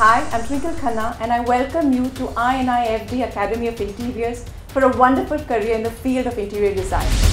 Hi, I'm Twinkle Khanna and I welcome you to INIFD Academy of Interiors for a wonderful career in the field of interior design.